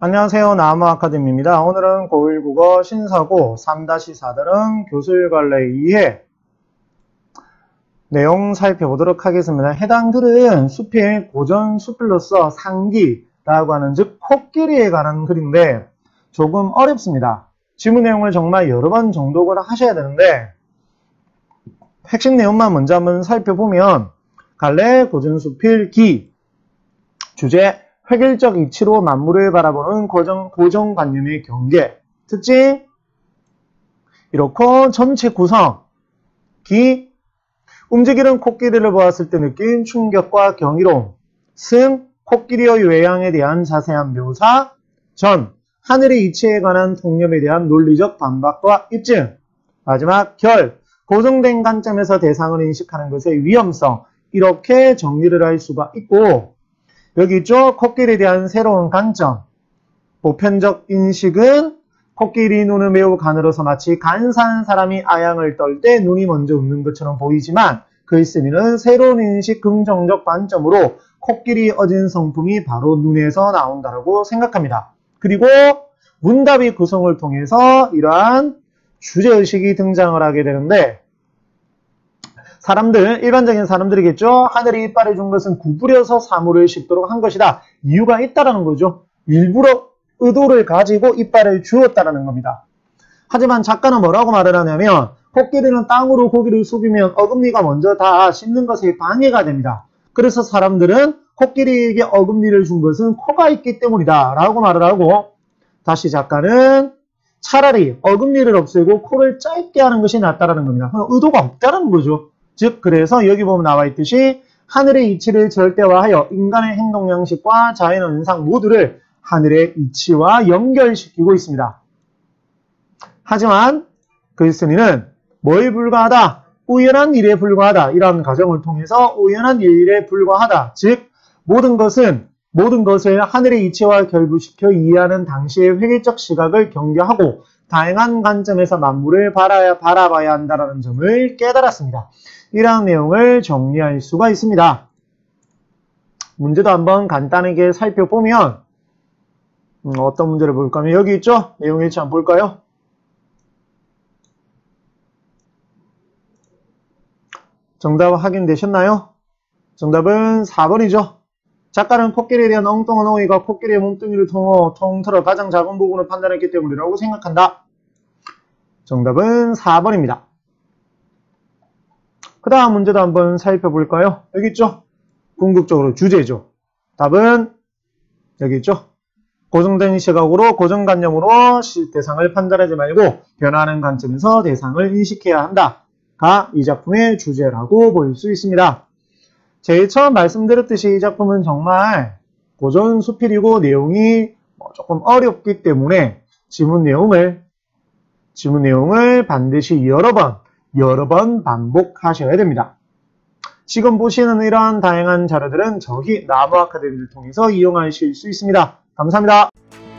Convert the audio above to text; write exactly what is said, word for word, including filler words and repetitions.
안녕하세요. 나무아카데미입니다. 오늘은 고일 국어 신사고 삼 사 다른 교술관례 이 회 내용 살펴보도록 하겠습니다. 해당 글은 수필, 고전 수필로서 상기라고 하는 즉 코끼리에 관한 글인데 조금 어렵습니다. 지문 내용을 정말 여러 번 정독을 하셔야 되는데 핵심 내용만 먼저 한번 살펴보면 갈래 고전 수필 기 주제 획일적 이치로 만물을 바라보는 고정, 고정관념의 경계. 특징 이렇고 전체 구성 기 움직이는 코끼리를 보았을 때 느낀 충격과 경이로움. 승 코끼리의 외양에 대한 자세한 묘사. 전 하늘의 이치에 관한 통념에 대한 논리적 반박과 입증. 마지막 결 고정된 관점에서 대상을 인식하는 것의 위험성. 이렇게 정리를 할 수가 있고 여기 있죠. 코끼리에 대한 새로운 관점. 보편적 인식은 코끼리 눈은 매우 가늘어서 마치 간사한 사람이 아양을 떨 때 눈이 먼저 웃는 것처럼 보이지만 글쓴이는 새로운 인식 긍정적 관점으로 코끼리 어진 성품이 바로 눈에서 나온다고 생각합니다. 그리고 문답의 구성을 통해서 이러한 주제의식이 등장을 하게 되는데 사람들, 일반적인 사람들이겠죠. 하늘이 이빨을 준 것은 구부려서 사물을 씹도록 한 것이다. 이유가 있다라는 거죠. 일부러 의도를 가지고 이빨을 주었다라는 겁니다. 하지만 작가는 뭐라고 말을 하냐면 코끼리는 땅으로 고기를 숙이면 어금니가 먼저 다 씹는 것에 방해가 됩니다. 그래서 사람들은 코끼리에게 어금니를 준 것은 코가 있기 때문이다 라고 말을 하고 다시 작가는 차라리 어금니를 없애고 코를 짧게 하는 것이 낫다라는 겁니다. 의도가 없다라는 거죠. 즉 그래서 여기 보면 나와 있듯이 하늘의 이치를 절대화하여 인간의 행동 양식과 자연 현상 모두를 하늘의 이치와 연결시키고 있습니다. 하지만 글쓴이는 뭐에 불과하다? 우연한 일에 불과하다. 이런 과정을 통해서 우연한 일에 불과하다. 즉 모든 것은 모든 것을 하늘의 이치와 결부시켜 이해하는 당시의 획일적 시각을 경계하고 다양한 관점에서 만물을 바라야, 바라봐야 한다는 점을 깨달았습니다. 이러한 내용을 정리할 수가 있습니다. 문제도 한번 간단하게 살펴보면 음, 어떤 문제를 볼까 하면 여기 있죠? 내용 일치 한번 볼까요? 정답 확인되셨나요? 정답은 사 번이죠. 작가는 코끼리에 대한 엉뚱한 오해가 코끼리의 몸뚱이를 통어, 통틀어 가장 작은 부분을 판단했기 때문이라고 생각한다. 정답은 사 번입니다. 그 다음 문제도 한번 살펴볼까요? 여기 있죠? 궁극적으로 주제죠. 답은 여기 있죠? 고정된 시각으로 고정관념으로 대상을 판단하지 말고 변화하는 관점에서 대상을 인식해야 한다가 이 작품의 주제라고 볼 수 있습니다. 제일 처음 말씀드렸듯이 이 작품은 정말 고전 수필이고 내용이 조금 어렵기 때문에 지문 내용을 지문 내용을 반드시 여러 번 여러 번 반복하셔야 됩니다. 지금 보시는 이러한 다양한 자료들은 저희 나무아카데미를 통해서 이용하실 수 있습니다. 감사합니다.